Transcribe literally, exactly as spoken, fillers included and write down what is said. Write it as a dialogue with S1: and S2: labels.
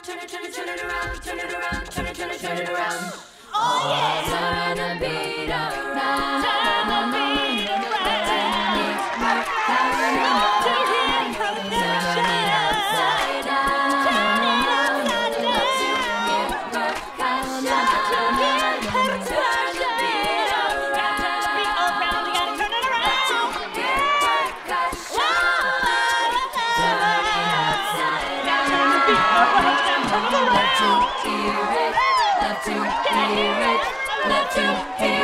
S1: turn it, turn it, turn it around, turn it around, turn it, turn it, turn it around. Oh yeah! Turn the beat around, turn the beat around. Let me work around to hear percussion. Upside down, turn it upside down. To hear percussion, to hear percussion. Turn the beat around, turn the beat around. You gotta turn it around. To hear percussion, turn it upside down. Turn the beat around, turn it around. Love to hear it, love to hear it, love to hear it.